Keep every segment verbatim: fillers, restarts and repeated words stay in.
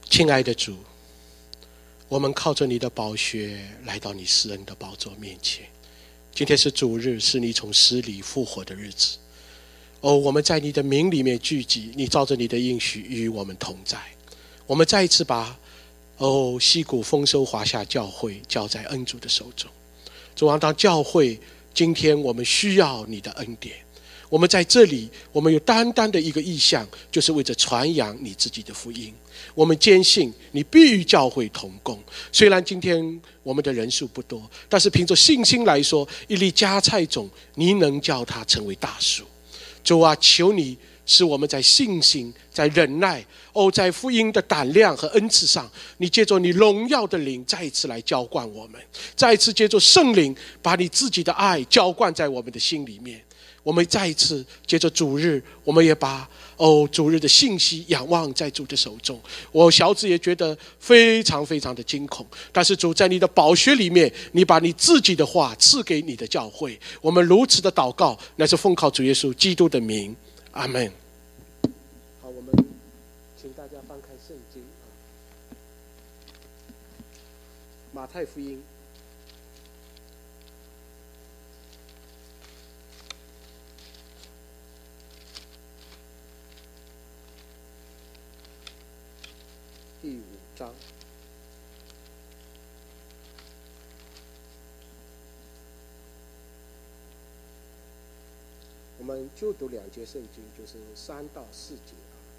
亲爱的主，我们靠着你的宝血来到你施恩的宝座面前。今天是主日，是你从死里复活的日子。哦，我们在你的名里面聚集，你照着你的应许与我们同在。我们再一次把哦溪谷丰收华夏教会交在恩主的手中。主啊，当教会今天我们需要你的恩典，我们在这里，我们有单单的一个意向，就是为着传扬你自己的福音。我们坚信你必与教会同工。虽然今天我们的人数不多，但是凭着信心来说，一粒芽菜种，你能叫它成为大树。主啊，求你使我们在信心、在忍耐、哦，在福音的胆量和恩赐上，你借着你荣耀的灵再一次来浇灌我们，再一次借着圣灵把你自己的爱浇灌在我们的心里面。我们再一次借着主日，我们也把哦主日的信息仰望在主的手中。我小子也觉得非常非常的惊恐，但是主在你的宝血里面，你把你自己的话赐给你的教会。我们如此的祷告，乃是奉靠主耶稣基督的名，阿们。好，我们请大家翻开圣经，马太福音第五章，我们就读两节圣经，就是三到四节。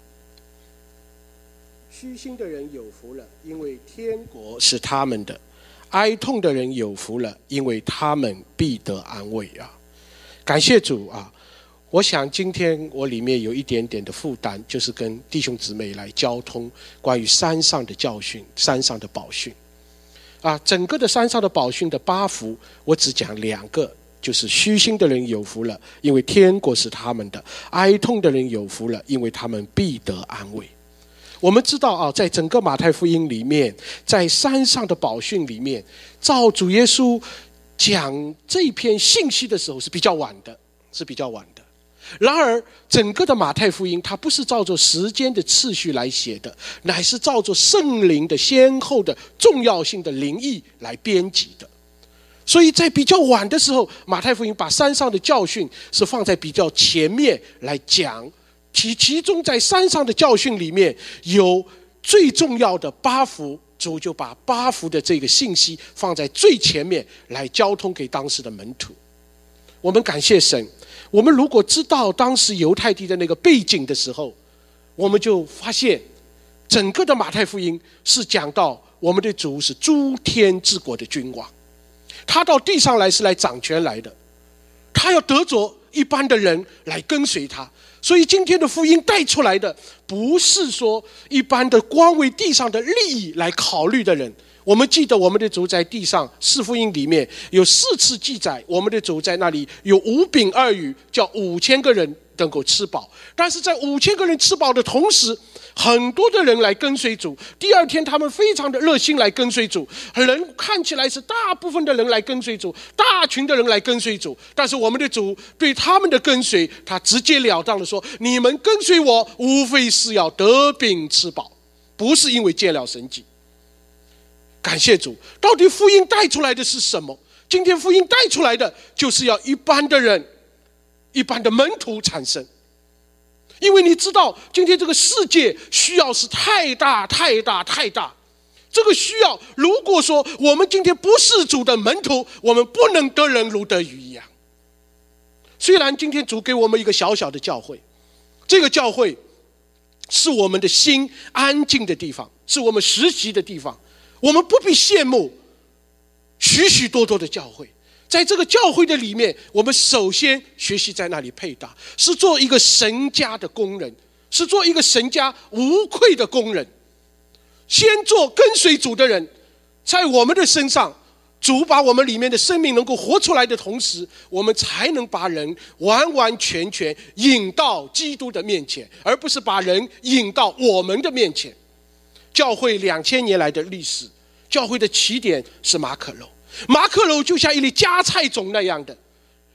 虚心的人有福了，因为天国是他们的；哀痛的人有福了，因为他们必得安慰啊！感谢主啊！我想今天我里面有一点点的负担，就是跟弟兄姊妹来交通关于山上的教训，山上的宝训啊。整个的山上的宝训的八福，我只讲两个，就是虚心的人有福了，因为天国是他们的；哀痛的人有福了，因为他们必得安慰。我们知道啊，在整个马太福音里面，在山上的宝训里面，照主耶稣讲这篇信息的时候是比较晚的，是比较晚的。然而整个的马太福音它不是照着时间的次序来写的，乃是照着圣灵的先后的重要性的灵意来编辑的。所以在比较晚的时候，马太福音把山上的教训是放在比较前面来讲，其其中在山上的教训里面有最重要的八福，主就把八福的这个信息放在最前面来交通给当时的门徒。我们感谢神，我们如果知道当时犹太地的那个背景的时候，我们就发现整个的马太福音是讲到我们的主是诸天之国的君王，他到地上来是来掌权来的，他要得着一般的人来跟随他。所以今天的福音带出来的不是说一般的光为地上的利益来考虑的人。我们记得我们的主在地上四福音里面有四次记载，我们的主在那里有五饼二鱼，叫五千个人能够吃饱。但是在五千个人吃饱的同时，很多的人来跟随主，第二天他们非常的热心来跟随主，人看起来是大部分的人来跟随主，大群的人来跟随主，但是我们的主对他们的跟随，他直截了当的说，你们跟随我无非是要得饼吃饱，不是因为见了神迹。感谢主，到底福音带出来的是什么？今天福音带出来的就是要一般的人，一般的门徒产生。因为你知道今天这个世界需要是太大太大太大，这个需要如果说我们今天不是主的门徒，我们不能得人如得鱼一样。虽然今天主给我们一个小小的教会，这个教会是我们的心安静的地方，是我们实习的地方，我们不必羡慕许许多多的教会。在这个教会的里面，我们首先学习在那里配搭，是做一个神家的工人，是做一个神家无愧的工人。先做跟随主的人，在我们的身上，主把我们里面的生命能够活出来的同时，我们才能把人完完全全引到基督的面前，而不是把人引到我们的面前。教会两千年来的历史，教会的起点是马可楼，马可楼就像一粒芽菜种那样的，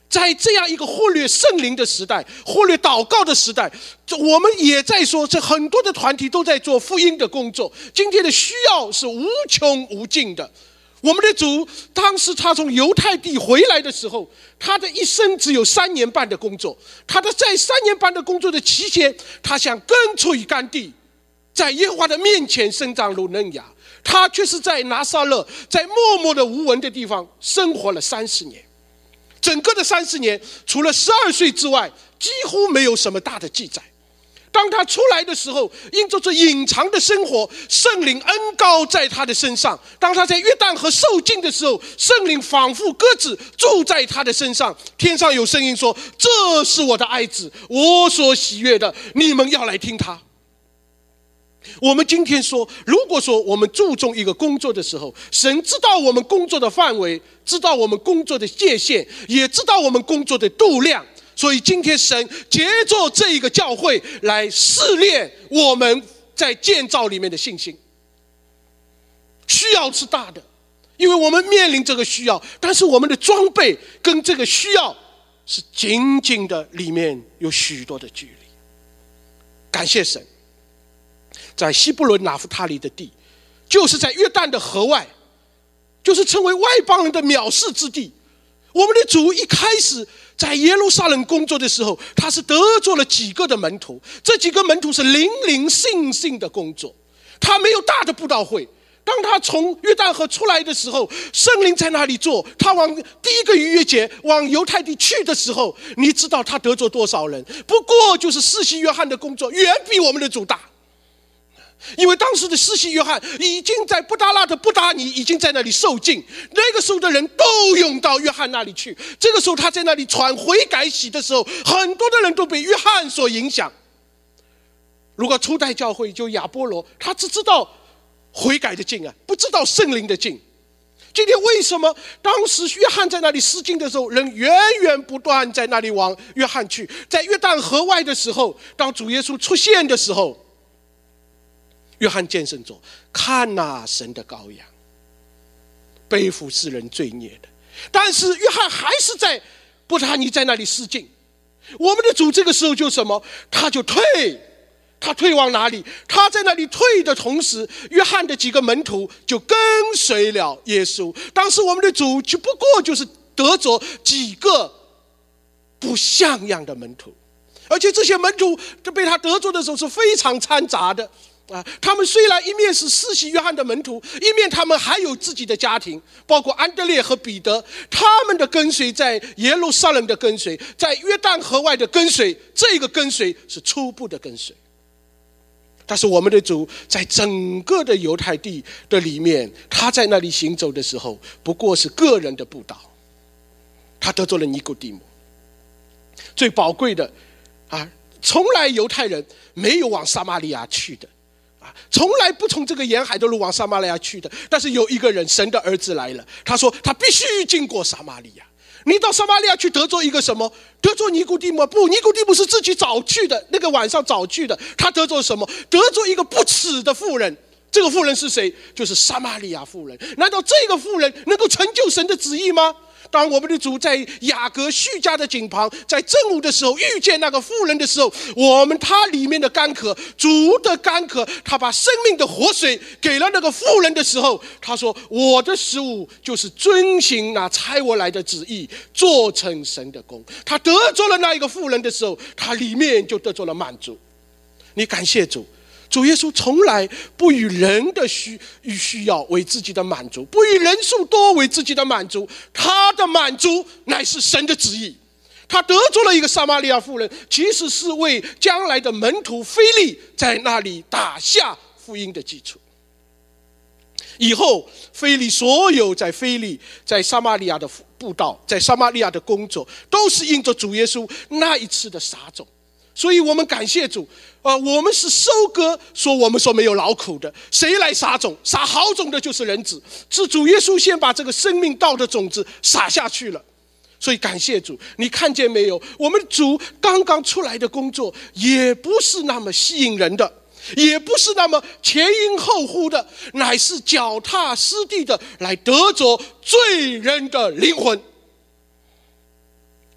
在这样一个忽略圣灵的时代，忽略祷告的时代，我们也在说，这很多的团体都在做福音的工作。今天的需要是无穷无尽的。我们的主当时他从犹太地回来的时候，他的一生只有三年半的工作。他的在三年半的工作的期间，他想根除于干地，在耶和华的面前生长如嫩芽。他却是在拿撒勒，在默默的无闻的地方生活了三十年。整个的三十年，除了十二岁之外，几乎没有什么大的记载。当他出来的时候，因着这隐藏的生活，圣灵恩膏在他的身上。当他在约旦河受浸的时候，圣灵仿佛鸽子住在他的身上。天上有声音说：“这是我的爱子，我所喜悦的，你们要来听他。”我们今天说，如果说我们注重一个工作的时候，神知道我们工作的范围，知道我们工作的界限，也知道我们工作的度量。所以今天神借着这一个教会来试炼我们在建造里面的信心。需要是大的，因为我们面临这个需要，但是我们的装备跟这个需要是紧紧的，里面有许多的距离。感谢神，在西布伦拿弗他利的地，就是在约旦的河外，就是成为外邦人的藐视之地。我们的主一开始在耶路撒冷工作的时候，他是得着了几个的门徒，这几个门徒是零零星星的工作，他没有大的布道会。当他从约旦河出来的时候，圣灵在那里做，他往第一个逾越节往犹太地去的时候，你知道他得着多少人？不过就是施洗约翰的工作远比我们的主大。因为当时的施洗约翰已经在布达拉的布达尼已经在那里受浸，那个时候的人都涌到约翰那里去。这个时候他在那里传悔改洗的时候，很多的人都被约翰所影响。如果初代教会就亚波罗，他只知道悔改的浸啊，不知道圣灵的浸。今天为什么当时约翰在那里施浸的时候，人源源不断在那里往约翰去？在约旦河外的时候，当主耶稣出现的时候，约翰见证说：“看哪，神的羔羊，背负世人罪孽的。”但是约翰还是在布达尼在那里施浸。我们的主这个时候就什么？他就退，他退往哪里？他在那里退的同时，约翰的几个门徒就跟随了耶稣。当时我们的主只不过就是得着几个不像样的门徒，而且这些门徒被他得着的时候是非常掺杂的。啊，他们虽然一面是施洗约翰的门徒，一面他们还有自己的家庭，包括安德烈和彼得，他们的跟随在耶路撒冷的跟随，在约旦河外的跟随，这个跟随是初步的跟随。但是我们的主在整个的犹太地的里面，他在那里行走的时候，不过是个人的布道。他得着了尼哥底母，最宝贵的啊，从来犹太人没有往撒玛利亚去的。从来不从这个沿海的路往撒玛利亚去的，但是有一个人，神的儿子来了，他说他必须经过撒玛利亚。你到撒玛利亚去得着一个什么？得着尼哥底母？不，尼哥底母是自己早去的，那个晚上早去的。他得着什么？得着一个不耻的妇人。这个妇人是谁？就是撒玛利亚妇人。难道这个妇人能够成就神的旨意吗？当我们的主在雅各叙加的井旁，在正午的时候遇见那个妇人的时候，我们他里面的干渴，主的干渴，他把生命的活水给了那个妇人的时候，他说：“我的食物就是遵行那差我来的旨意，做成神的工。”他得着了那一个妇人的时候，他里面就得着了满足。你感谢主。主耶稣从来不以人的需需要为自己的满足，不以人数多为自己的满足，他的满足乃是神的旨意。他得着了一个撒玛利亚妇人，其实是为将来的门徒腓利在那里打下福音的基础。以后腓利所有在腓利在撒玛利亚的布道，在撒玛利亚的工作，都是因着主耶稣那一次的撒种。所以我们感谢主，呃，我们是收割，说我们说没有劳苦的，谁来撒种？撒好种的就是人子，是主耶稣先把这个生命道的种子撒下去了。所以感谢主，你看见没有？我们主刚刚出来的工作，也不是那么吸引人的，也不是那么前因后呼的，乃是脚踏实地的来得着罪人的灵魂。感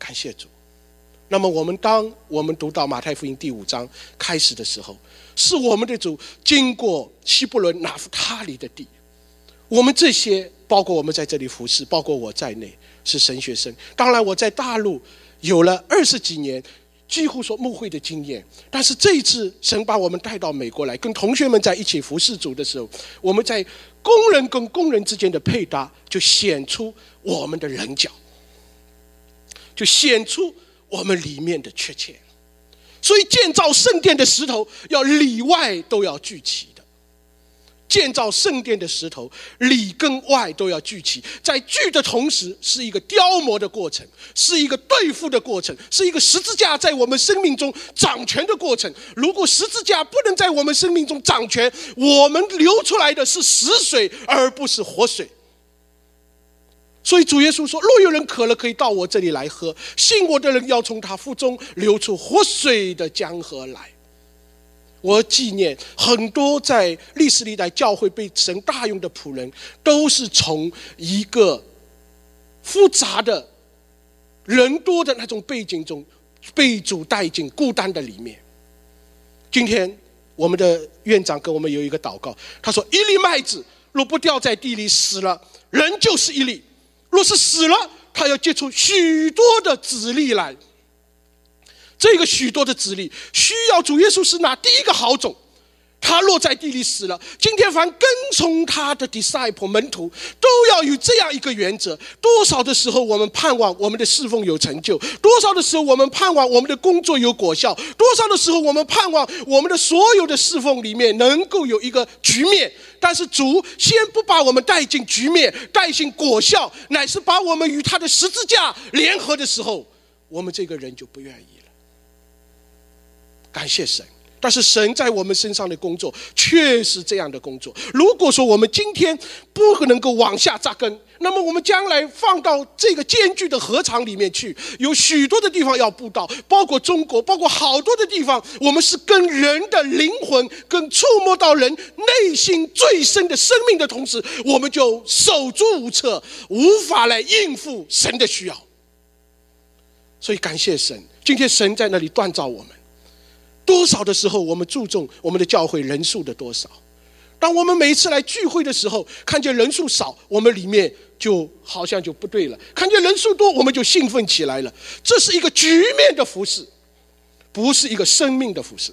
感谢主。那么我们当我们读到马太福音第五章开始的时候，是我们的主经过希伯伦拿弗他利的地，我们这些包括我们在这里服侍，包括我在内是神学生。当然我在大陆有了二十几年几乎说牧会的经验，但是这一次神把我们带到美国来，跟同学们在一起服侍主的时候，我们在工人跟工人之间的配搭就显出我们的棱角，就显出我们里面的缺陷。所以建造圣殿的石头要里外都要聚齐的，建造圣殿的石头里跟外都要聚齐，在聚的同时是一个雕磨的过程，是一个对付的过程，是一个十字架在我们生命中掌权的过程。如果十字架不能在我们生命中掌权，我们流出来的是死水而不是活水。所以主耶稣说，若有人渴了，可以到我这里来喝，信我的人要从他腹中流出活水的江河来。我纪念很多在历史历代教会被神大用的仆人，都是从一个复杂的人多的那种背景中被主带进孤单的里面。今天我们的院长跟我们有一个祷告，他说，一粒麦子若不掉在地里死了，人就是一粒，若是死了，他要结出许多的子粒来。这个许多的子粒需要主耶稣是拿第一个好种，他落在地里死了。今天凡跟从他的 disciple 门徒都要有这样一个原则，多少的时候我们盼望我们的侍奉有成就，多少的时候我们盼望我们的工作有果效，多少的时候我们盼望我们的所有的侍奉里面能够有一个局面。但是主先不把我们带进局面，带进果效，乃是把我们与他的十字架联合的时候，我们这个人就不愿意了。感谢神，但是神在我们身上的工作确实这样的工作。如果说我们今天不能够往下扎根，那么我们将来放到这个艰巨的禾场里面去，有许多的地方要布道，包括中国，包括好多的地方，我们是跟人的灵魂跟触摸到人内心最深的生命的同时，我们就手足无措，无法来应付神的需要。所以感谢神，今天神在那里锻造我们。多少的时候我们注重我们的教会人数的多少，当我们每一次来聚会的时候，看见人数少，我们里面就好像就不对了，看见人数多，我们就兴奋起来了。这是一个局面的服事，不是一个生命的服事。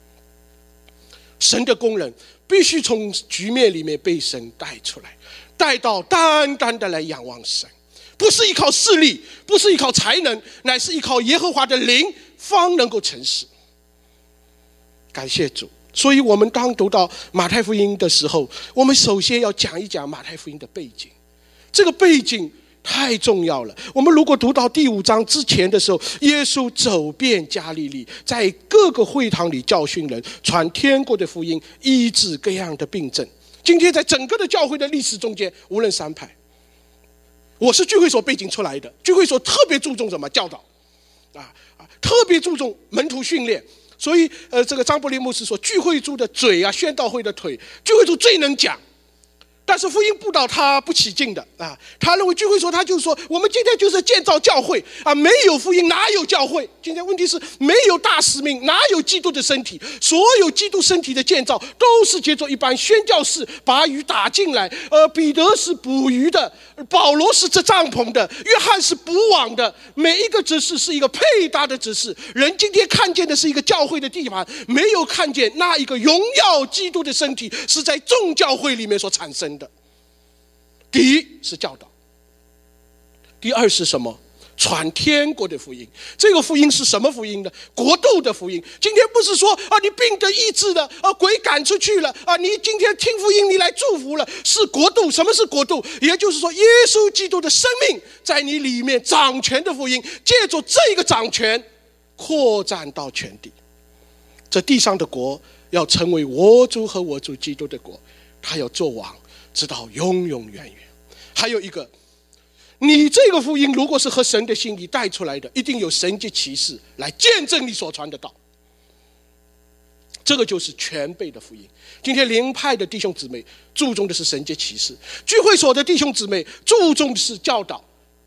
神的工人必须从局面里面被神带出来，带到单单的来仰望神，不是依靠势力，不是依靠才能，乃是依靠耶和华的灵方能够成事。感谢主。所以我们当读到马太福音的时候，我们首先要讲一讲马太福音的背景。这个背景太重要了。我们如果读到第五章之前的时候，耶稣走遍加利利，在各个会堂里教训人，传天国的福音，医治各样的病症。今天在整个的教会的历史中间，无论三派，我是聚会所背景出来的，聚会所特别注重什么？教导啊啊，特别注重门徒训练。所以，呃，这个张伯苓牧师说，聚会主的嘴啊，宣道会的腿，聚会主最能讲。但是福音布道他不起劲的啊，他认为聚会所他就是说，我们今天就是建造教会啊，没有福音哪有教会？今天问题是没有大使命，哪有基督的身体？所有基督身体的建造都是借着一般宣教士把鱼打进来，呃，彼得是捕鱼的，保罗是这帐篷的，约翰是捕网的，每一个指示是一个配搭的指示。人今天看见的是一个教会的地盘，没有看见那一个荣耀基督的身体是在众教会里面所产生的。第一是教导，第二是什么？传天国的福音。这个福音是什么福音呢？国度的福音。今天不是说啊，你病得医治了，啊，鬼赶出去了，啊，你今天听福音，你来祝福了，是国度。什么是国度？也就是说，耶稣基督的生命在你里面掌权的福音，借着这个掌权扩展到全地。这地上的国要成为我主和我主基督的国，他要做王，直到永永远远。还有一个，你这个福音如果是和神的心意带出来的，一定有神迹奇事来见证你所传的道。这个就是全备的福音。今天灵派的弟兄姊妹注重的是神迹奇事，聚会所的弟兄姊妹注重的是教导，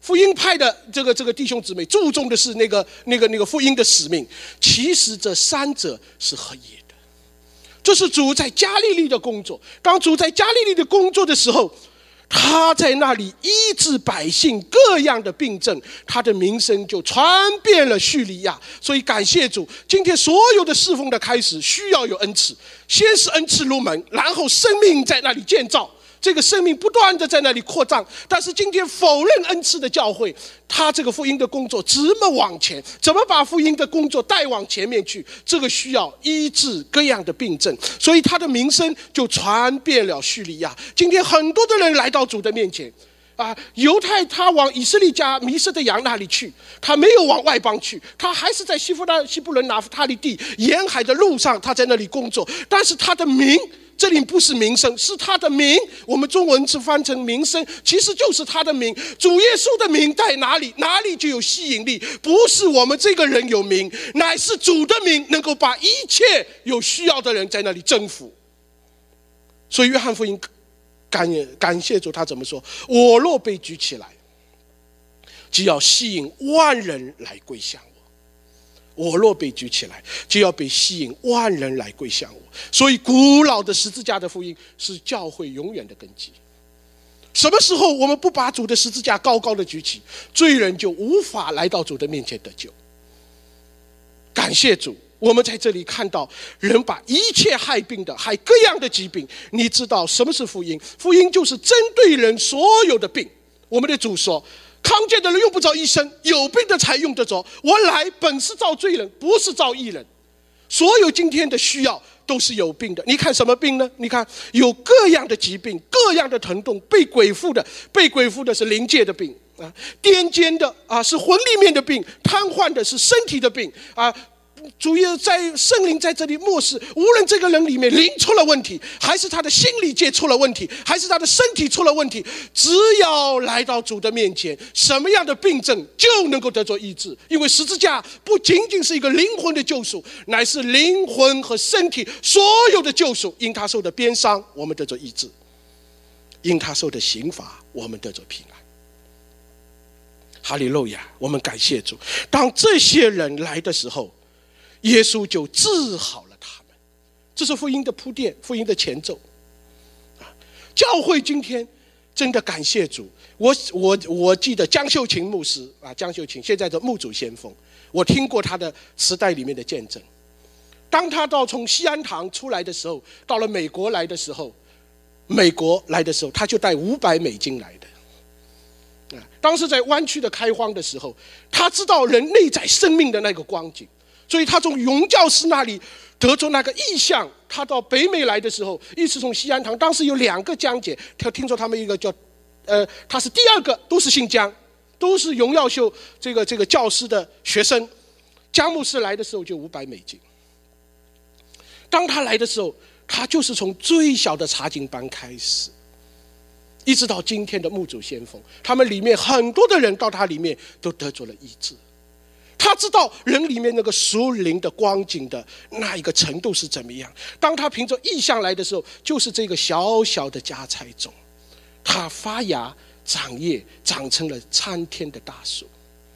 福音派的这个这个弟兄姊妹注重的是那个那个那个福音的使命，其实这三者是合一的。这是主在加利利的工作。当主在加利利的工作的时候，他在那里医治百姓各样的病症，他的名声就传遍了叙利亚。所以感谢主，今天所有的侍奉的开始需要有恩赐，先是恩赐入门，然后生命在那里建造，这个生命不断的在那里扩张。但是今天否认恩赐的教会，他这个福音的工作怎么往前，怎么把福音的工作带往前面去，这个需要医治各样的病症，所以他的名声就传遍了叙利亚。今天很多的人来到主的面前啊，犹太他往以色列家迷失的羊那里去，他没有往外邦去，他还是在西弗拉西布伦拿弗他利地沿海的路上，他在那里工作。但是他的名，这里不是名声，是他的名，我们中文是翻成名声，其实就是他的名。主耶稣的名在哪里，哪里就有吸引力。不是我们这个人有名，乃是主的名能够把一切有需要的人在那里征服。所以约翰福音感感谢主，他怎么说？我若被举起来，就要吸引万人来归向我。我若被举起来，就要被吸引万人来归向我。所以古老的十字架的福音是教会永远的根基。什么时候我们不把主的十字架高高的举起，罪人就无法来到主的面前得救。感谢主，我们在这里看到人把一切害病的，害各样的疾病。你知道什么是福音？福音就是针对人所有的病。我们的主说，康健的人用不着医生，有病的才用得着。我来本是造罪人，不是造义人。所有今天的需要都是有病的。你看什么病呢？你看有各样的疾病，各样的疼痛。被鬼附的，被鬼附的是灵界的病啊；癫痫的啊是魂里面的病；瘫痪的是身体的病啊。主耶稣在圣灵在这里漠视，无论这个人里面灵出了问题，还是他的心理界出了问题，还是他的身体出了问题，只要来到主的面前，什么样的病症就能够得着医治。因为十字架不仅仅是一个灵魂的救赎，乃是灵魂和身体所有的救赎。因他受的鞭伤，我们得着医治；因他受的刑罚，我们得着平安。哈利路亚！我们感谢主。当这些人来的时候，耶稣就治好了他们。这是福音的铺垫，福音的前奏。教会今天真的感谢主。我我我记得江秀琴牧师啊，江秀琴现在的牧主先锋，我听过他的磁带里面的见证。当他到从西安堂出来的时候，到了美国来的时候，美国来的时候，他就带五百美金来的。当时在湾区的开荒的时候，他知道人内在生命的那个光景。所以他从荣教师那里得着那个意象。他到北美来的时候，一直从西安堂，当时有两个江姐，他听说他们一个叫呃，他是第二个，都是姓江，都是荣耀秀这个这个教师的学生。江牧师来的时候就五百美金。当他来的时候，他就是从最小的查经班开始，一直到今天的牧主先锋，他们里面很多的人到他里面都得着了医治。他知道人里面那个属灵的光景的那一个程度是怎么样。当他凭着意象来的时候，就是这个小小的夹菜种，它发芽长叶，长成了参天的大树。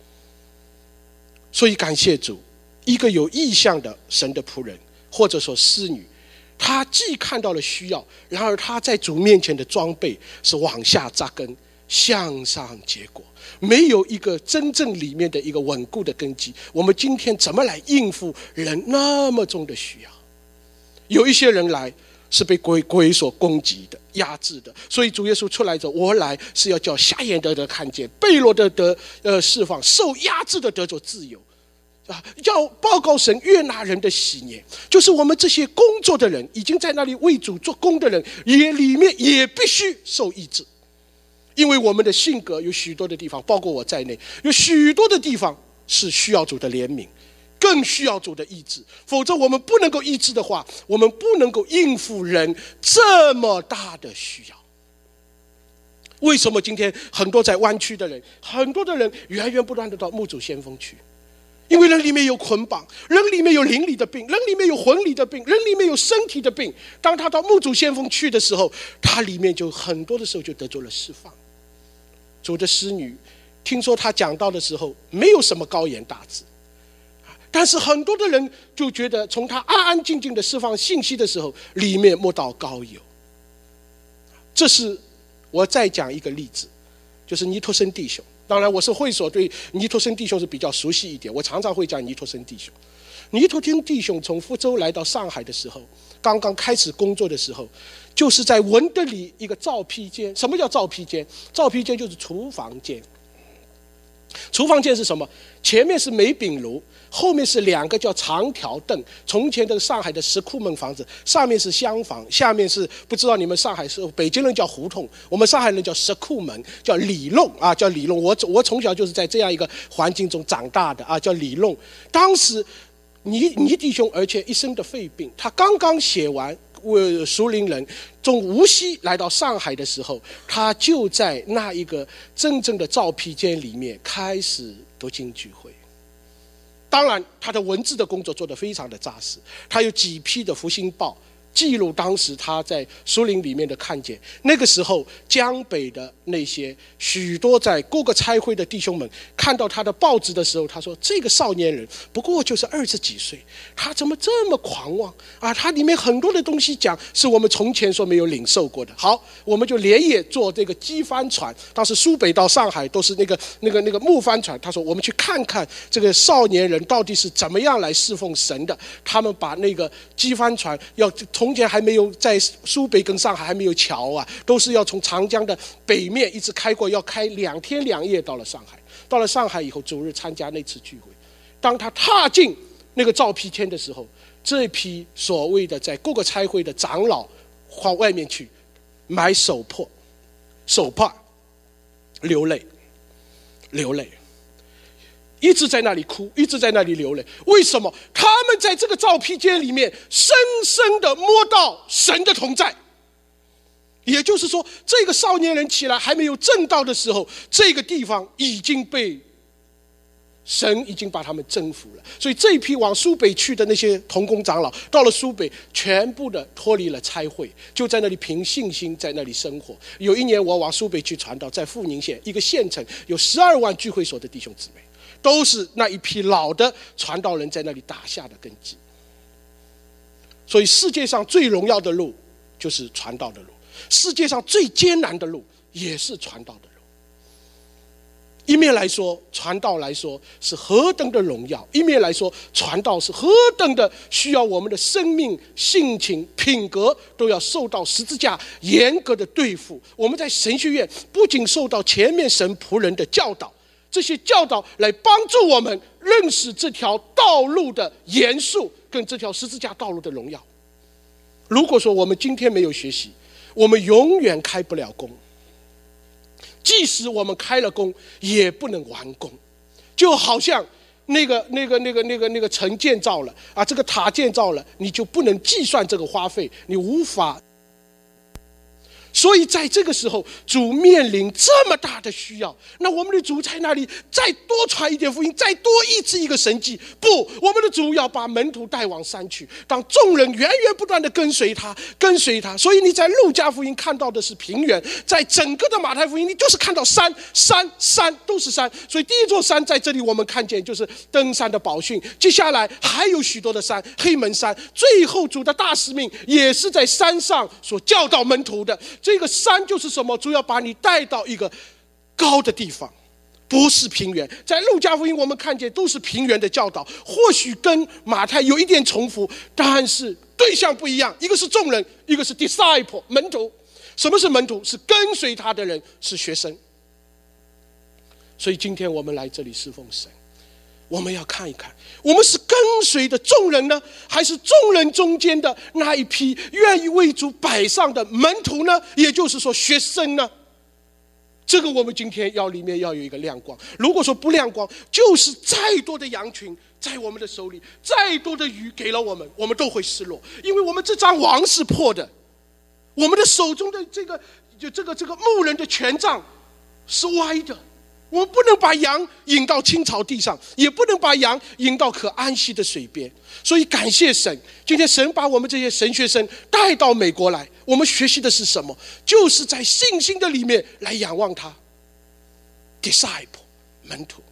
所以感谢主，一个有意象的神的仆人，或者说侍女，他既看到了需要，然而他在主面前的装备是往下扎根，向上结果。没有一个真正里面的一个稳固的根基，我们今天怎么来应付人那么重的需要？有一些人来是被鬼鬼所攻击的、压制的，所以主耶稣出来之后，我来是要叫瞎眼的得看见，被掳的得呃释放，受压制的得着自由。啊，要报告神悦纳人的喜年，就是我们这些工作的人，已经在那里为主做工的人，也里面也必须受医治。因为我们的性格有许多的地方，包括我在内，有许多的地方是需要主的怜悯，更需要主的医治。否则我们不能够医治的话，我们不能够应付人这么大的需要。为什么今天很多在湾区的人，很多的人源源不断的到牧主先锋去？因为人里面有捆绑，人里面有灵里的病，人里面有魂里的病，人里面有身体的病。当他到牧主先锋去的时候，他里面就很多的时候就得着了释放。主的使女听说他讲到的时候没有什么高言大志，但是很多的人就觉得从他安安静静的释放信息的时候，里面摸到高有。这是我再讲一个例子，就是尼托生弟兄。当然我是会所对尼托生弟兄是比较熟悉一点，我常常会讲尼托生弟兄。尼托生弟兄从福州来到上海的时候，刚刚开始工作的时候，就是在文德里一个皂坯间。什么叫皂坯间？皂坯间就是厨房间。厨房间是什么？前面是煤饼炉，后面是两个叫长条凳。从前的上海的石库门房子，上面是厢房，下面是不知道你们上海是北京人叫胡同，我们上海人叫石库门，叫里弄啊，叫里弄。我我从小就是在这样一个环境中长大的啊，叫里弄。当时倪倪弟兄，而且一身的肺病，他刚刚写完。为熟龄人从无锡来到上海的时候，他就在那一个真正的皂坯间里面开始读经聚会。当然他的文字的工作做得非常的扎实，他有几批的福星报记录当时他在书林里面的看见。那个时候江北的那些许多在各个差会的弟兄们看到他的报纸的时候，他说这个少年人不过就是二十几岁，他怎么这么狂妄啊？他里面很多的东西讲是我们从前说没有领受过的。好，我们就连夜坐这个机帆船，当时苏北到上海都是那个那个那个木帆船。他说我们去看看这个少年人到底是怎么样来侍奉神的。他们把那个机帆船要从前还没有在苏北跟上海还没有桥啊，都是要从长江的北面一直开过，要开两天两夜到了上海。到了上海以后，主日参加那次聚会。当他踏进那个皂坯间的时候，这批所谓的在各个差会的长老到外面去买手帕，手帕流泪，流泪。一直在那里哭，一直在那里流泪。为什么？他们在这个皂坯间里面深深的摸到神的同在。也就是说，这个少年人起来还没有正道的时候，这个地方已经被神已经把他们征服了。所以这一批往苏北去的那些同工长老，到了苏北全部的脱离了差会，就在那里凭信心在那里生活。有一年我往苏北去传道，在富宁县一个县城有十二万聚会所的弟兄姊妹，都是那一批老的传道人在那里打下的根基。所以世界上最荣耀的路就是传道的路，世界上最艰难的路也是传道的路。一面来说传道来说是何等的荣耀，一面来说传道是何等的需要我们的生命性情品格都要受到十字架严格的对付。我们在神学院不仅受到前面神仆人的教导，这些教导来帮助我们认识这条道路的严肃跟这条十字架道路的荣耀。如果说我们今天没有学习，我们永远开不了工，即使我们开了工也不能完工。就好像那个那个那个那个那个城建造了啊，这个塔建造了，你就不能计算这个花费，你无法。所以在这个时候，主面临这么大的需要，那我们的主在那里再多传一点福音，再多医治一个神迹。不，我们的主要把门徒带往山去，当众人源源不断的跟随他，跟随他。所以你在路加福音看到的是平原，在整个的马太福音，你就是看到山，山，山，都是山。所以第一座山在这里我们看见就是登山的宝训，接下来还有许多的山，黑门山，最后主的大使命也是在山上所教导门徒的。这个山就是什么？主要把你带到一个高的地方，不是平原。在路加福音我们看见都是平原的教导，或许跟马太有一点重复，但是对象不一样，一个是众人，一个是 disciple 门徒。什么是门徒？是跟随他的人，是学生。所以今天我们来这里侍奉神，我们要看一看，我们是跟随的众人呢，还是众人中间的那一批愿意为主摆上的门徒呢？也就是说学生呢？这个我们今天要里面要有一个亮光。如果说不亮光，就是再多的羊群在我们的手里，再多的鱼给了我们，我们都会失落，因为我们这张网是破的，我们的手中的这个就这个这个牧人的权杖是歪的。我们不能把羊引到青草地上，也不能把羊引到可安息的水边。所以感谢神，今天神把我们这些神学生带到美国来，我们学习的是什么？就是在信心的里面来仰望他 disciple 门徒。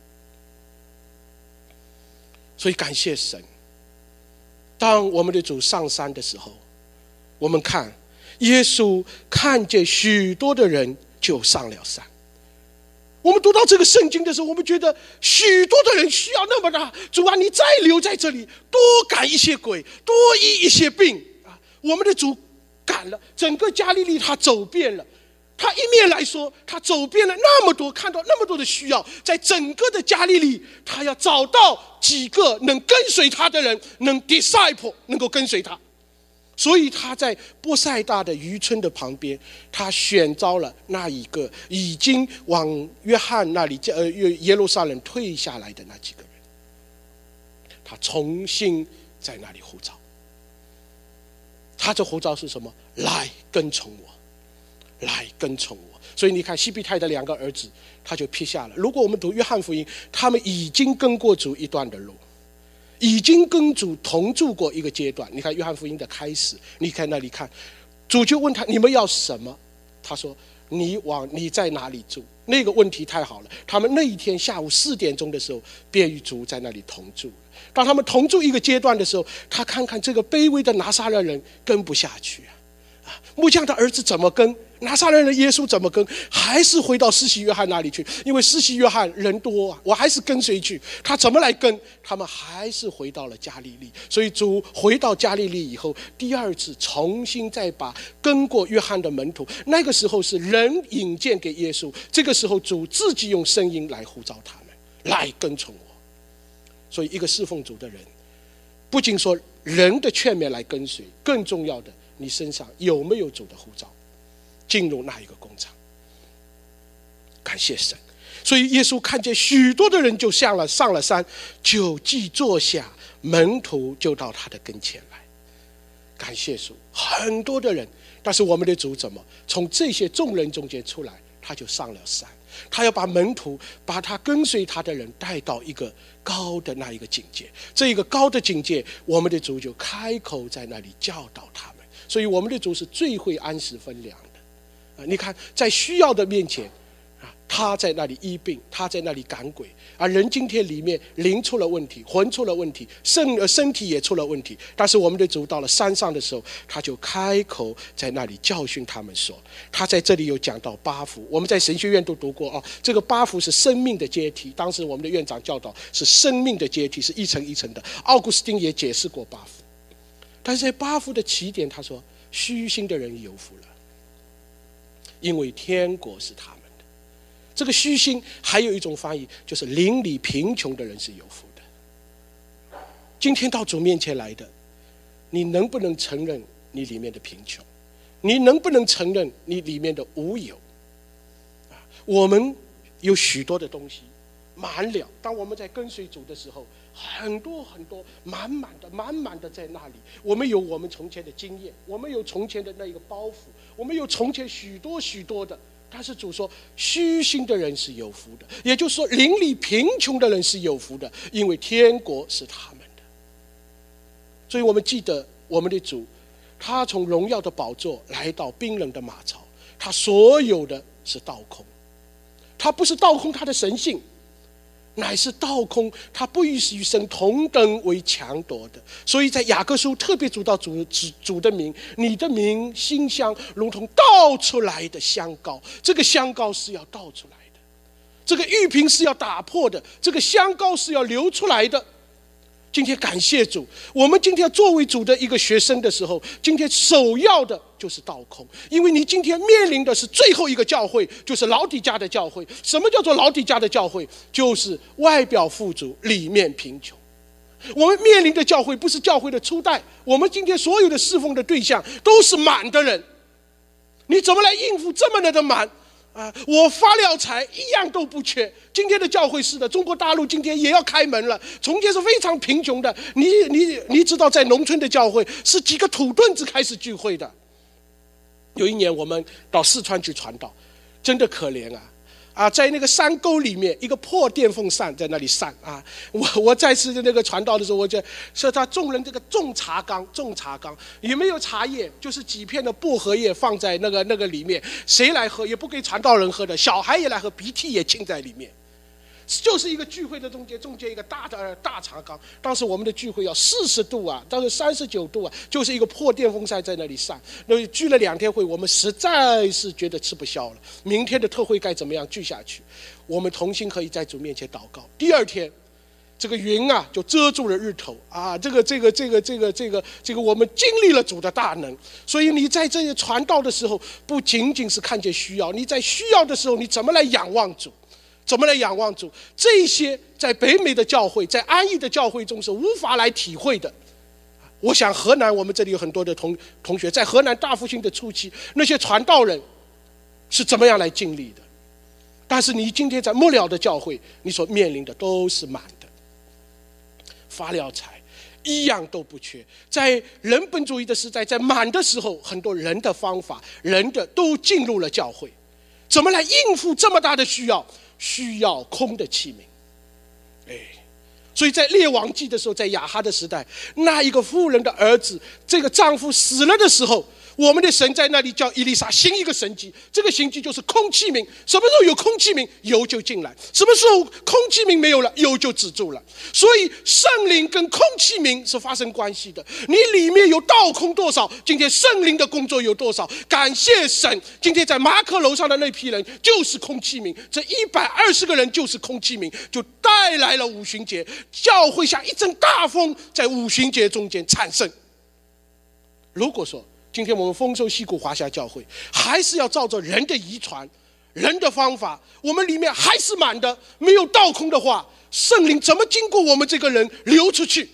所以感谢神，当我们的主上山的时候，我们看耶稣看见许多的人就上了山。我们读到这个圣经的时候，我们觉得许多的人需要那么大，主啊，你再留在这里，多赶一些鬼，多医一些病啊！我们的主赶了整个加利利，他走遍了。他一面来说，他走遍了那么多，看到那么多的需要，在整个的加利利，他要找到几个能跟随他的人，能 disciple 能够跟随他。所以他在波塞大的渔村的旁边，他选召了那一个已经往约翰那里呃耶路撒冷退下来的那几个人，他重新在那里呼召。他的呼召是什么？来跟从我，来跟从我。所以你看西庇太的两个儿子，他就撇下了。如果我们读约翰福音，他们已经跟过主一段的路，已经跟主同住过一个阶段。你看约翰福音的开始，你看那里看，主就问他：你们要什么？他说：你往你在哪里住？那个问题太好了。他们那一天下午四点钟的时候，便与主在那里同住了。当他们同住一个阶段的时候，他看看这个卑微的拿撒勒人跟不下去啊，木匠的儿子怎么跟？拿撒勒人的耶稣怎么跟？还是回到施洗约翰那里去，因为施洗约翰人多啊，我还是跟随去。他怎么来跟？他们还是回到了加利利。所以主回到加利利以后，第二次重新再把跟过约翰的门徒，那个时候是人引荐给耶稣，这个时候主自己用声音来呼召他们来跟从我。所以一个侍奉主的人，不仅说人的劝勉来跟随，更重要的，你身上有没有主的呼召，进入那一个工厂。感谢神。所以耶稣看见许多的人就上了上了山，就既坐下，门徒就到他的跟前来。感谢主，很多的人，但是我们的主怎么从这些众人中间出来？他就上了山，他要把门徒，把他跟随他的人带到一个高的那一个境界。这一个高的境界，我们的主就开口在那里教导他们。所以我们的主是最会安时分粮的。你看在需要的面前，他在那里医病，他在那里赶鬼。而人今天里面灵出了问题，魂出了问题，身身体也出了问题，但是我们的主到了山上的时候，他就开口在那里教训他们说，他在这里有讲到八福。我们在神学院都读过哦，这个八福是生命的阶梯，当时我们的院长教导是生命的阶梯，是一层一层的。奥古斯丁也解释过八福，但是在八福的起点，他说虚心的人有福了，因为天国是他们。这个虚心还有一种翻译，就是邻里贫穷的人是有福的。今天到主面前来的，你能不能承认你里面的贫穷？你能不能承认你里面的无有？我们有许多的东西满了，当我们在跟随主的时候，很多很多满满的满满的在那里。我们有我们从前的经验，我们有从前的那个包袱，我们有从前许多许多的。但是主说虚心的人是有福的，也就是说邻里贫穷的人是有福的，因为天国是他们的。所以我们记得我们的主，他从荣耀的宝座来到冰冷的马槽，他所有的是倒空，他不是倒空他的神性，乃是倒空他不与神同等为强夺的。所以在雅各书特别主到 主, 主的名，你的名馨香如同倒出来的香膏，这个香膏是要倒出来的，这个玉瓶是要打破的，这个香膏是要流出来的。今天感谢主，我们今天作为主的一个学生的时候，今天首要的就是倒空，因为你今天面临的是最后一个教会，就是老底嘉的教会。什么叫做老底嘉的教会？就是外表富足，里面贫穷。我们面临的教会不是教会的初代，我们今天所有的侍奉的对象都是满的人，你怎么来应付这么的满啊？我发了财一样都不缺。今天的教会是的，中国大陆今天也要开门了，从前是非常贫穷的。你你你知道，在农村的教会是几个土墩子开始聚会的。有一年我们到四川去传道，真的可怜啊！啊，在那个山沟里面，一个破电风扇在那里扇啊！我我再次的那个传道的时候，我就说他众人这个种茶缸，种茶缸也没有茶叶，就是几片的薄荷叶放在那个那个里面，谁来喝也不给传道人喝的，小孩也来喝，鼻涕也浸在里面。 就是一个聚会的中间，中间一个大的大茶缸。当时我们的聚会要四十度啊，当时三十九度啊，就是一个破电风扇在那里扇。那聚了两天会，我们实在是觉得吃不消了。明天的特会该怎么样聚下去？我们同心可以在主面前祷告。第二天，这个云啊就遮住了日头啊，这个这个这个这个这个这个我们经历了主的大能，所以你在这些传道的时候，不仅仅是看见需要，你在需要的时候，你怎么来仰望主？怎么来仰望主？这些在北美的教会，在安逸的教会中是无法来体会的。我想河南，我们这里有很多的同同学，在河南大复兴的初期，那些传道人是怎么样来经历的？但是你今天在末了的教会，你所面临的都是满的。发了财一样都不缺。在人本主义的时代，在满的时候，很多人的方法人的都进入了教会，怎么来应付这么大的需要？需要空的器皿。哎，所以在列王记的时候，在亚哈的时代，那一个妇人的儿子，这个丈夫死了的时候，我们的神在那里叫以利沙行一个神迹，这个神迹就是空器皿。什么时候有空器皿，油就进来；什么时候空器皿没有了，油就止住了。所以圣灵跟空器皿是发生关系的。你里面有倒空多少，今天圣灵的工作有多少？感谢神，今天在马可楼上的那批人就是空器皿，这一百二十个人就是空器皿，就带来了五旬节。教会像一阵大风在五旬节中间产生。如果说今天我们丰收西谷华夏教会还是要照着人的遗传、人的方法，我们里面还是满的，没有倒空的话，圣灵怎么经过我们这个人流出去？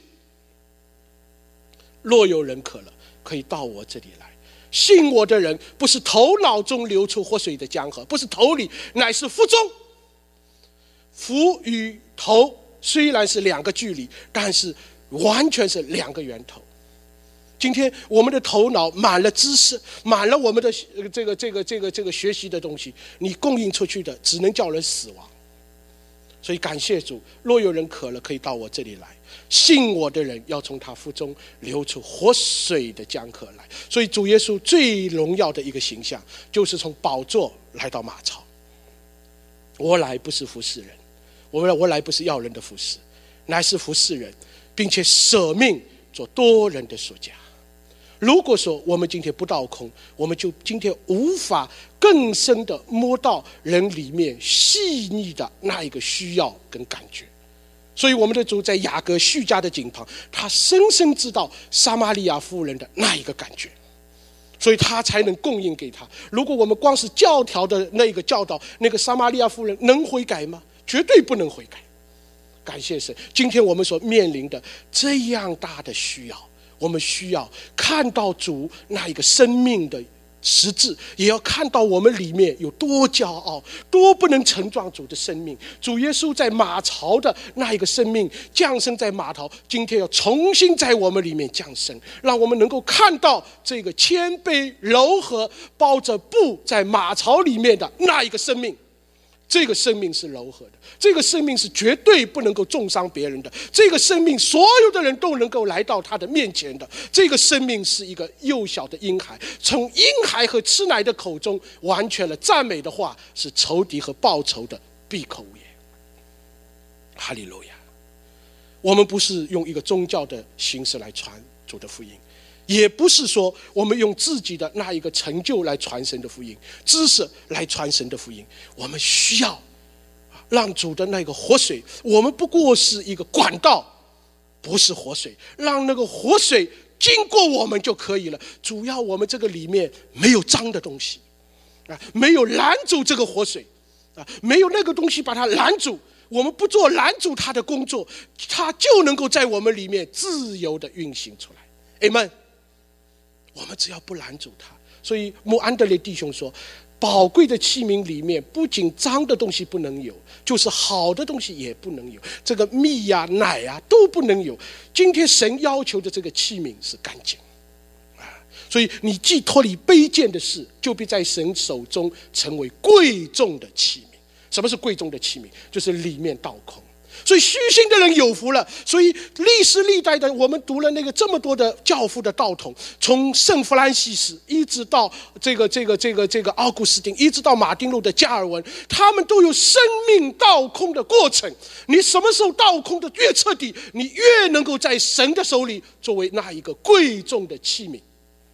若有人渴了，可以到我这里来。信我的人，不是头脑中流出活水的江河，不是头里，乃是腹中。腹与头虽然是两个距离，但是完全是两个源头。今天我们的头脑满了知识，满了我们的这个这个这个这个学习的东西，你供应出去的只能叫人死亡。所以感谢主，若有人渴了，可以到我这里来。信我的人要从他腹中流出活水的江河来。所以主耶稣最荣耀的一个形象，就是从宝座来到马槽。我来不是服侍人，我我来不是要人的服侍，乃是服侍人，并且舍命做多人的属家。如果说我们今天不倒空，我们就今天无法更深的摸到人里面细腻的那一个需要跟感觉。所以我们的主在雅各叙家的井旁，他深深知道撒玛利亚妇人的那一个感觉，所以他才能供应给他。如果我们光是教条的那个教导，那个撒玛利亚妇人能悔改吗？绝对不能悔改。感谢神，今天我们所面临的这样大的需要，我们需要看到主那一个生命的实质，也要看到我们里面有多骄傲，多不能承撞主的生命。主耶稣在马槽的那一个生命降生在马槽，今天要重新在我们里面降生，让我们能够看到这个谦卑柔和包着布在马槽里面的那一个生命。这个生命是柔和的，这个生命是绝对不能够重伤别人的，这个生命所有的人都能够来到他的面前的，这个生命是一个幼小的婴孩，从婴孩和吃奶的口中完全了赞美的话，是仇敌和报仇的闭口无言。哈利路亚！我们不是用一个宗教的形式来传主的福音，也不是说我们用自己的那一个成就来传神的福音，知识来传神的福音。我们需要让主的那个活水，我们不过是一个管道，不是活水，让那个活水经过我们就可以了。主要我们这个里面没有脏的东西啊，没有拦阻这个活水啊，没有那个东西把它拦阻，我们不做拦阻它的工作，它就能够在我们里面自由的运行出来。Amen。我们只要不拦阻他。所以穆安德烈弟兄说，宝贵的器皿里面不仅脏的东西不能有，就是好的东西也不能有，这个蜜呀、奶呀都不能有。今天神要求的这个器皿是干净啊，所以你既脱离卑贱的事，就必在神手中成为贵重的器皿。什么是贵重的器皿？就是里面倒空。 所以虚心的人有福了。所以历史历代的我们读了那个这么多的教父的道统，从圣弗兰西斯一直到这个这个这个这个奥古斯丁，一直到马丁路的加尔文，他们都有生命倒空的过程。你什么时候倒空的越彻底，你越能够在神的手里作为那一个贵重的器皿。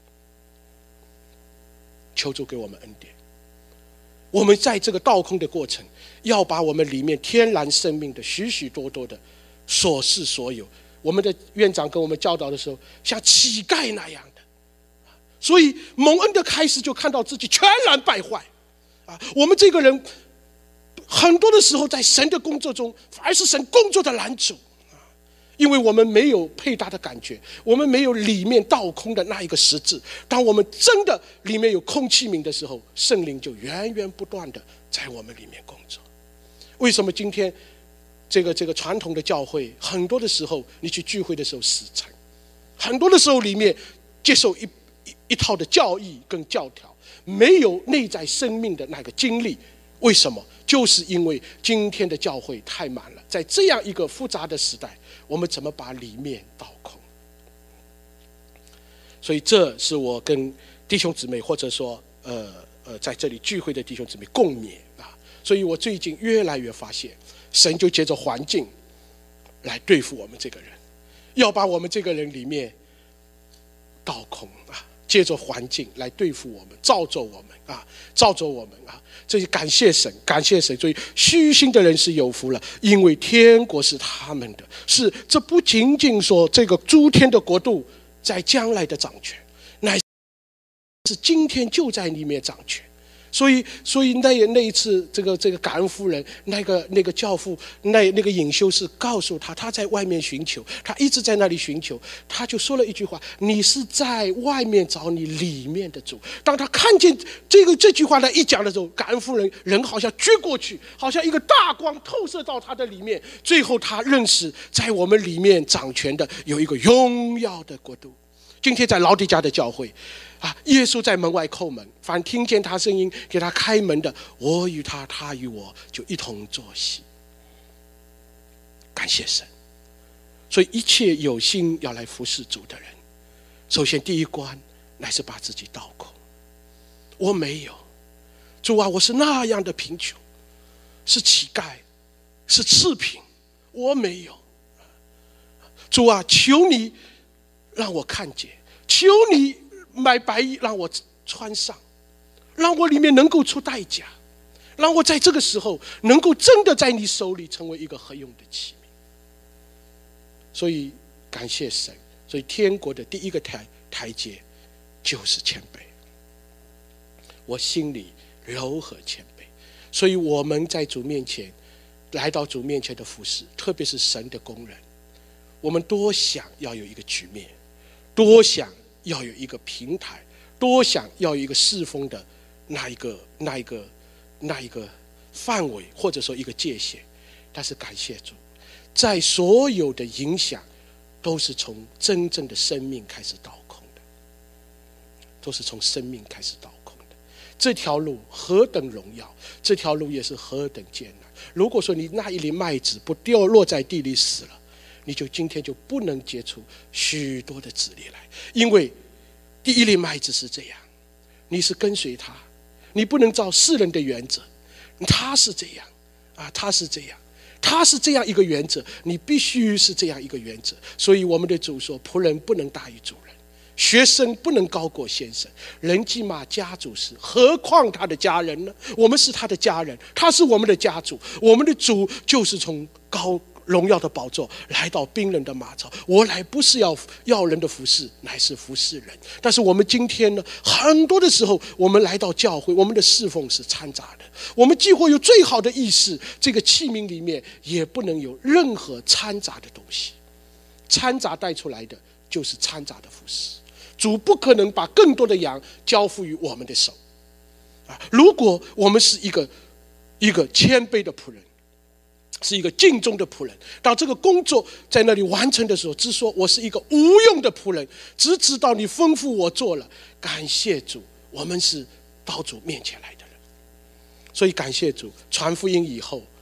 求主给我们恩典，我们在这个倒空的过程，要把我们里面天然生命的许许多多的所是所有，我们的院长跟我们教导的时候，像乞丐那样的。所以蒙恩的开始就看到自己全然败坏啊！我们这个人很多的时候在神的工作中，反而是神工作的拦阻。因为我们没有配搭的感觉，我们没有里面倒空的那一个实质。当我们真的里面有空器皿的时候，圣灵就源源不断的在我们里面工作。为什么今天这个这个传统的教会，很多的时候你去聚会的时候死沉，很多的时候里面接受一一一套的教义跟教条，没有内在生命的那个经历。为什么？就是因为今天的教会太满了，在这样一个复杂的时代，我们怎么把里面倒空？所以这是我跟弟兄姊妹，或者说呃呃在这里聚会的弟兄姊妹共勉啊。所以我最近越来越发现，神就借着环境来对付我们这个人，要把我们这个人里面倒空啊，借着环境来对付我们，造就我们啊，造就我们啊。这些感谢神，感谢神。所以虚心的人是有福了，因为天国是他们的。是，这不仅仅说这个诸天的国度在将来的掌权，乃是今天就在里面掌权。所以，所以那那一次，这个这个感恩夫人，那个那个教父，那那个隐修士告诉他，他在外面寻求，他一直在那里寻求，他就说了一句话：“你是在外面找你里面的主。”当他看见这个这句话来一讲的时候，感恩夫人人好像撅过去，好像一个大光透射到他的里面，最后他认识，在我们里面掌权的有一个荣耀的国度。今天在老底嘉的教会。啊！耶稣在门外叩门，凡听见他声音给他开门的，我与他，他与我，就一同坐席。感谢神！所以一切有心要来服侍主的人，首先第一关乃是把自己倒空。我没有，主啊，我是那样的贫穷，是乞丐，是次品，我没有。主啊，求你让我看见，求你买白衣让我穿上，让我里面能够出代价，让我在这个时候能够真的在你手里成为一个合用的器皿。所以感谢神，所以天国的第一个台台阶就是谦卑。我心里柔和谦卑，所以我们在主面前，来到主面前的服侍，特别是神的工人，我们多想要有一个局面，多想要有一个平台，多想要有一个侍奉的那一个那一个那一个范围，或者说一个界限。但是感谢主，在所有的影响都是从真正的生命开始倒空的，都是从生命开始倒空的。这条路何等荣耀，这条路也是何等艰难。如果说你那一粒麦子不掉落在地里死了，你就今天就不能结出许多的子粒来。因为第一粒麦子是这样，你是跟随他，你不能照世人的原则，他是这样啊，他是这样，他是这样一个原则，你必须是这样一个原则。所以我们的主说，仆人不能大于主人，学生不能高过先生，人既骂家主是，何况他的家人呢？我们是他的家人，他是我们的家主，我们的主就是从高荣耀的宝座来到冰冷的马槽。我来不是要要人的服侍，乃是服侍人。但是我们今天呢，很多的时候我们来到教会，我们的侍奉是掺杂的。我们几乎有最好的意识，这个器皿里面也不能有任何掺杂的东西。掺杂带出来的就是掺杂的服侍。主不可能把更多的羊交付于我们的手啊！如果我们是一个一个谦卑的仆人，是一个敬重的仆人，当这个工作在那里完成的时候，只说我是一个无用的仆人，只知道你吩咐我做了。感谢主，我们是到主面前来的人。所以感谢主，传福音以后，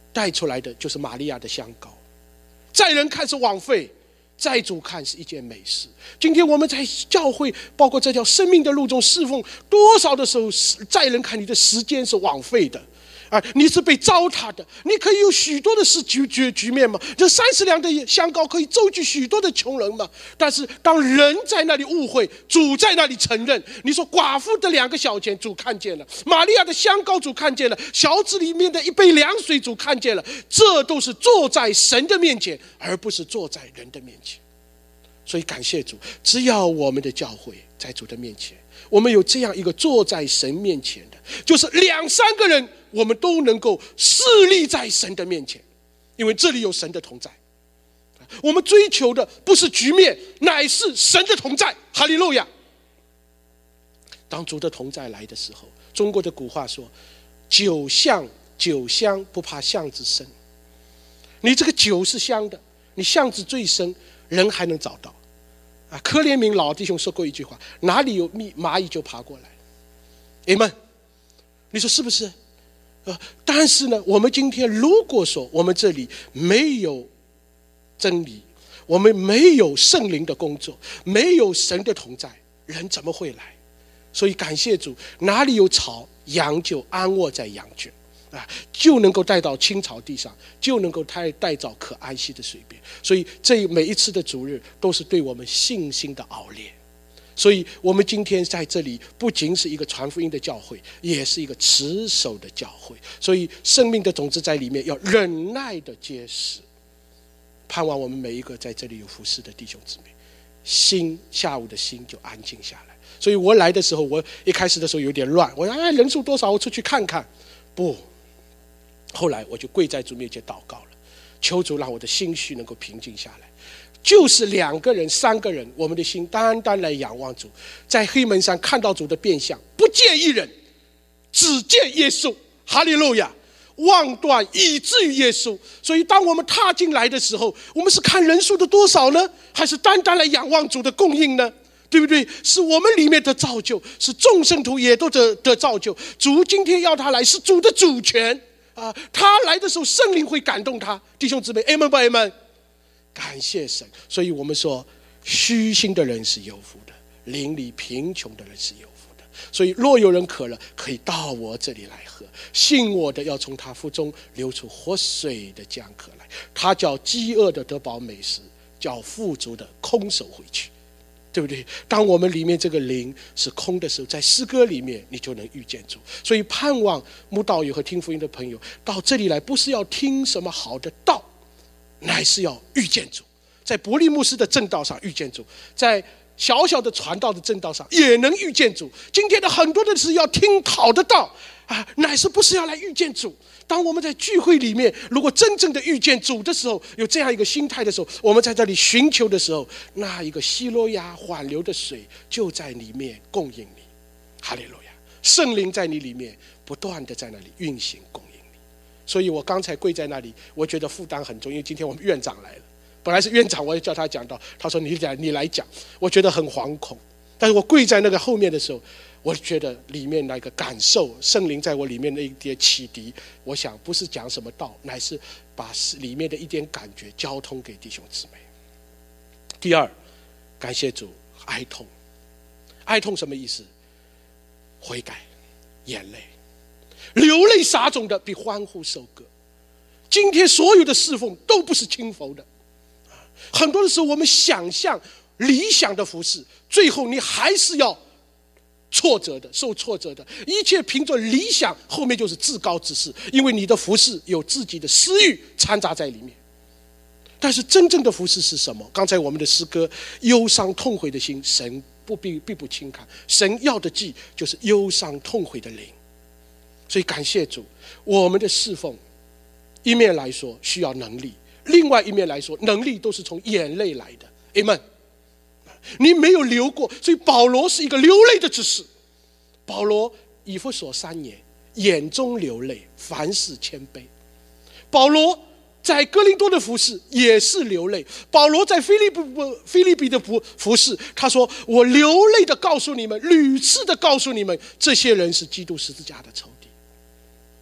带出来的就是玛利亚的香膏，在人看是枉费，在主看是一件美事。今天我们在教会，包括这条生命的路中侍奉，多少的时候，在人看你的时间是枉费的啊！你是被糟蹋的。你可以有许多的事局局局面嘛，这三十两的香膏可以周济许多的穷人嘛。但是当人在那里误会，主在那里承认。你说寡妇的两个小钱，主看见了；玛利亚的香膏，主看见了；小子里面的一杯凉水，主看见了。这都是坐在神的面前，而不是坐在人的面前。所以感谢主，只要我们的教会在主的面前，我们有这样一个坐在神面前的，就是两三个人，我们都能够侍立在神的面前，因为这里有神的同在。我们追求的不是局面，乃是神的同在。哈利路亚！当主的同在来的时候，中国的古话说：“酒香酒香不怕巷子深。”你这个酒是香的，你巷子最深，人还能找到。啊，柯连明老弟兄说过一句话：“哪里有蜜，蚂蚁就爬过来。” Amen。你说是不是？呃，但是呢，我们今天如果说我们这里没有真理，我们没有圣灵的工作，没有神的同在，人怎么会来？所以感谢主，哪里有草，羊就安卧在羊圈。啊，就能够带到青草地上，就能够带带到可安息的水边。所以这每一次的主日都是对我们信心的熬炼。所以我们今天在这里不仅是一个传福音的教会，也是一个持守的教会。所以生命的种子在里面要忍耐的结实。盼望我们每一个在这里有服侍的弟兄姊妹，心下午的心就安静下来。所以我来的时候，我一开始的时候有点乱，我说哎人数多少，我出去看看。不，后来我就跪在主面前祷告了，求主让我的心绪能够平静下来。就是两个人三个人，我们的心单单来仰望主，在黑门山看到主的变相，不见一人，只见耶稣。哈利路亚！望断以至于耶稣。所以当我们踏进来的时候，我们是看人数的多少呢，还是单单来仰望主的供应呢？对不对？是我们里面的造就，是众圣徒也都的的造就。主今天要他来，是主的主权啊！他来的时候，圣灵会感动他。弟兄姊妹 ，amen 不 amen？ 感谢神。所以我们说，虚心的人是有福的，邻里贫穷的人是有福的。所以若有人渴了，可以到我这里来喝，信我的要从他腹中流出活水的江河来。他叫饥饿的得饱美食，叫富足的空手回去。对不对？当我们里面这个灵是空的时候，在诗歌里面你就能遇见主。所以盼望慕道友和听福音的朋友到这里来，不是要听什么好的道，乃是要遇见主。在伯利牧师的正道上遇见主，在小小的传道的正道上也能遇见主。今天的很多的是要听好的道啊，乃是不是要来遇见主。当我们在聚会里面，如果真正的遇见主的时候，有这样一个心态的时候，我们在这里寻求的时候，那一个希罗亚缓流的水就在里面供应你。哈利路亚！圣灵在你里面不断的在那里运行供应你。所以我刚才跪在那里，我觉得负担很重，因为今天我们院长来了，本来是院长，我也叫他讲到，他说你讲你来讲，我觉得很惶恐。但是我跪在那个后面的时候，我觉得里面那个感受，圣灵在我里面的一点启迪，我想不是讲什么道，乃是把里面的一点感觉交通给弟兄姊妹。第二，感谢主，哀痛。哀痛什么意思？悔改，眼泪，流泪撒种的比欢呼收割。今天所有的侍奉都不是轻浮的，很多的时候我们想象理想的服事，最后你还是要挫折的，受挫折的。一切凭着理想，后面就是至高之事，因为你的服事有自己的私欲掺杂在里面。但是真正的服事是什么？刚才我们的诗歌，忧伤痛悔的心，神不必必不轻看。神要的祭就是忧伤痛悔的灵。所以感谢主，我们的侍奉，一面来说需要能力，另外一面来说，能力都是从眼泪来的。Amen。你没有流过，所以保罗是一个流泪的执事。保罗以弗所三年，眼中流泪，凡事谦卑。保罗在哥林多的服事也是流泪。保罗在腓立比腓立比的服服事，他说：“我流泪的告诉你们，屡次的告诉你们，这些人是基督十字架的仇敌。”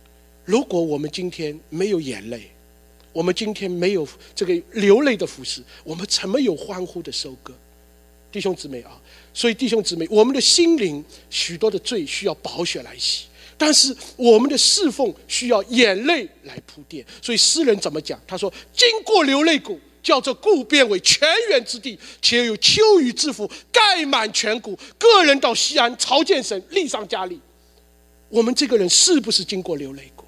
如果我们今天没有眼泪，我们今天没有这个流泪的服事，我们怎么有欢呼的收割？弟兄姊妹啊，所以弟兄姊妹，我们的心灵许多的罪需要宝血来洗，但是我们的侍奉需要眼泪来铺垫。所以诗人怎么讲？他说：“经过流泪谷，叫这谷变为泉源之地，且有秋雨之福盖满全谷。个人到西安朝见神，力上加力。”我们这个人是不是经过流泪谷？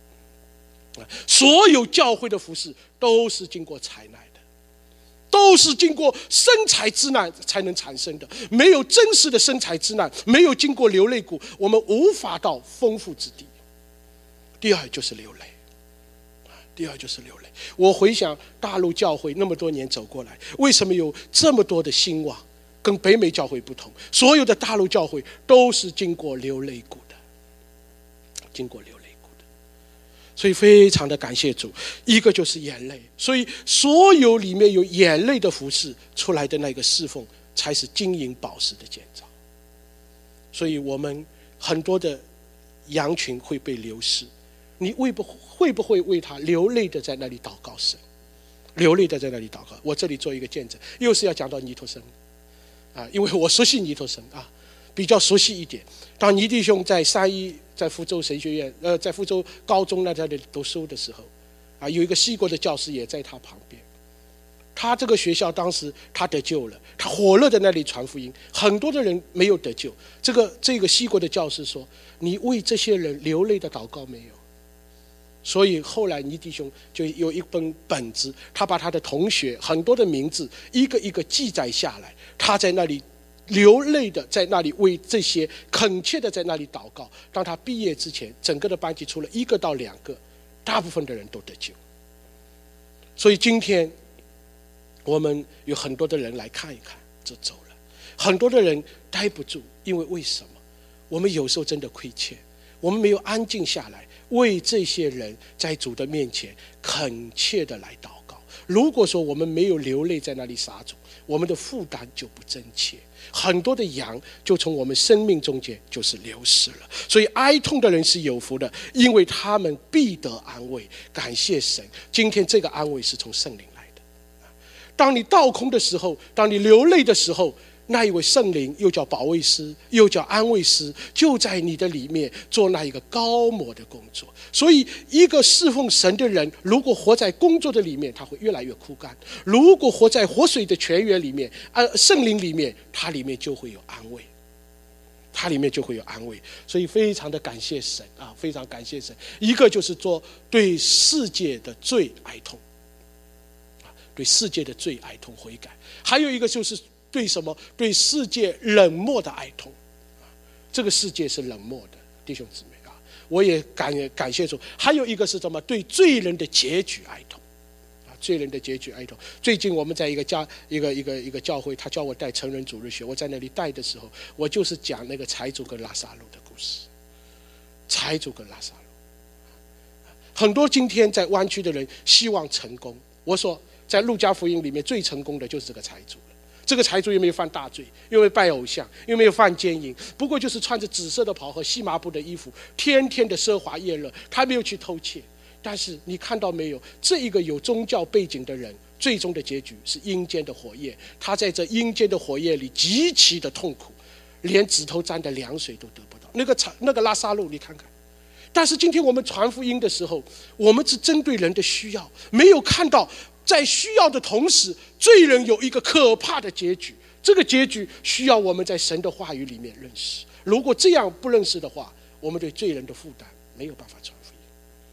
所有教会的服事都是经过采纳的，都是经过生财之难才能产生的。没有真实的生财之难，没有经过流泪谷，我们无法到丰富之地。第二就是流泪，第二就是流泪。我回想大陆教会那么多年走过来，为什么有这么多的兴旺？跟北美教会不同，所有的大陆教会都是经过流泪谷的，经过流泪。所以非常的感谢主，一个就是眼泪，所以所有里面有眼泪的服事出来的那个侍奉，才是金银宝石的建造。所以我们很多的羊群会被流失，你会不会不会为他流泪的在那里祷告神？流泪的在那里祷告。我这里做一个见证，又是要讲到尼托生啊，因为我熟悉尼托生啊，比较熟悉一点。当尼弟兄在三一在福州神学院，呃，在福州高中那在那里读书的时候，啊，有一个西国的教师也在他旁边。他这个学校当时他得救了，他火热在那里传福音，很多的人没有得救。这个这个西国的教师说：“你为这些人流泪的祷告没有？”所以后来尼弟兄就有一本本子，他把他的同学很多的名字一个一个记载下来，他在那里流泪的在那里为这些恳切的在那里祷告。当他毕业之前，整个的班级除了一个到两个，大部分的人都得救。所以今天我们有很多的人来看一看就走了，很多的人待不住，因为为什么？我们有时候真的亏欠，我们没有安静下来为这些人在主的面前恳切的来祷告。如果说我们没有流泪在那里撒种，我们的负担就不真切，很多的羊就从我们生命中间就是流失了。所以哀痛的人是有福的，因为他们必得安慰。感谢神，今天这个安慰是从圣灵来的。当你倒空的时候，当你流泪的时候，那一位圣灵又叫保惠师，又叫安慰师，就在你的里面做那一个高摩的工作。所以一个侍奉神的人，如果活在工作的里面，他会越来越枯干；如果活在活水的泉源里面，呃，圣灵里面，它里面就会有安慰，它里面就会有安慰。所以非常的感谢神啊，非常感谢神。一个就是做对世界的罪哀痛，对世界的罪哀痛悔改；还有一个就是对什么？对世界冷漠的哀痛。这个世界是冷漠的，弟兄姊妹啊，我也感感谢主。还有一个是什么？对罪人的结局哀痛啊，罪人的结局哀痛。最近我们在一个家一个一个一个教会，他叫我带成人主日学，我在那里带的时候，我就是讲那个财主跟拉撒路的故事。财主跟拉撒路，很多今天在湾区的人希望成功。我说，在路加福音里面最成功的就是这个财主了。这个财主又没有犯大罪，又没有拜偶像，又没有犯奸淫，不过就是穿着紫色的袍和细麻布的衣服，天天的奢华宴乐，他没有去偷窃。但是你看到没有，这一个有宗教背景的人，最终的结局是阴间的火焰。他在这阴间的火焰里极其的痛苦，连指头沾的凉水都得不到。那个那个拉撒路，你看看。但是今天我们传福音的时候，我们只针对人的需要，没有看到在需要的同时，罪人有一个可怕的结局。这个结局需要我们在神的话语里面认识。如果这样不认识的话，我们对罪人的负担没有办法传福音。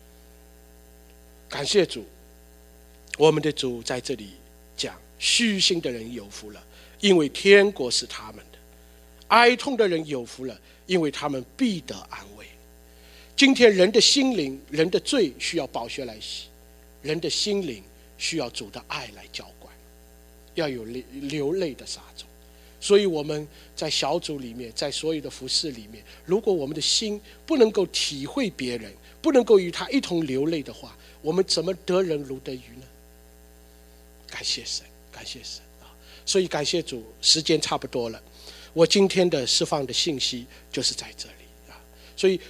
感谢主，我们的主在这里讲，虚心的人有福了，因为天国是他们的；哀痛的人有福了，因为他们必得安慰。今天人的心灵，人的罪需要宝血来洗，人的心灵需要主的爱来浇灌，要有流泪的撒种。所以我们在小组里面，在所有的服事里面，如果我们的心不能够体会别人，不能够与他一同流泪的话，我们怎么得人如得鱼呢？感谢神，感谢神啊！所以感谢主，时间差不多了，我今天的释放的信息就是在这里啊。所以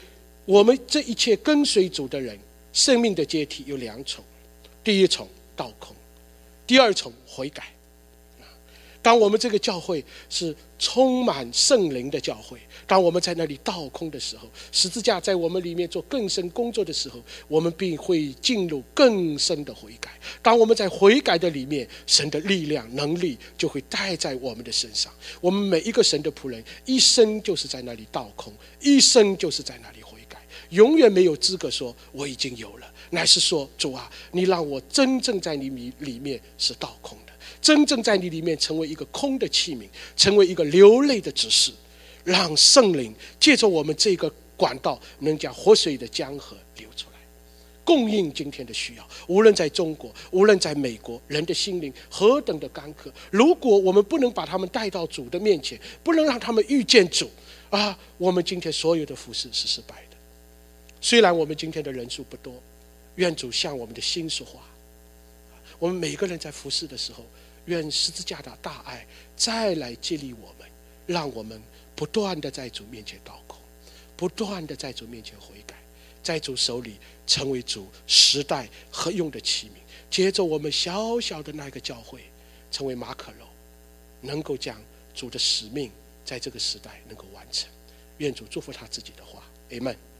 我们这一切跟随主的人，生命的阶梯有两重，第一重倒空，第二重悔改。当我们这个教会是充满圣灵的教会，当我们在那里倒空的时候，十字架在我们里面做更深工作的时候，我们必会进入更深的悔改。当我们在悔改的里面，神的力量能力就会带在我们的身上。我们每一个神的仆人一生就是在那里倒空，一生就是在那里悔改，永远没有资格说我已经有了，乃是说主啊，你让我真正在你里面是倒空的，真正在你里面成为一个空的器皿，成为一个流泪的执事，让圣灵借着我们这个管道，能将活水的江河流出来，供应今天的需要。无论在中国，无论在美国，人的心灵何等的干渴，如果我们不能把他们带到主的面前，不能让他们遇见主啊，我们今天所有的服事是失败的。虽然我们今天的人数不多，愿主向我们的心说话。我们每个人在服事的时候，愿十字架的大爱再来激励我们，让我们不断的在主面前倒空，不断的在主面前悔改，在主手里成为主时代合用的器皿。接着我们小小的那个教会成为马可楼，能够将主的使命在这个时代能够完成。愿主祝福他自己的话，阿们。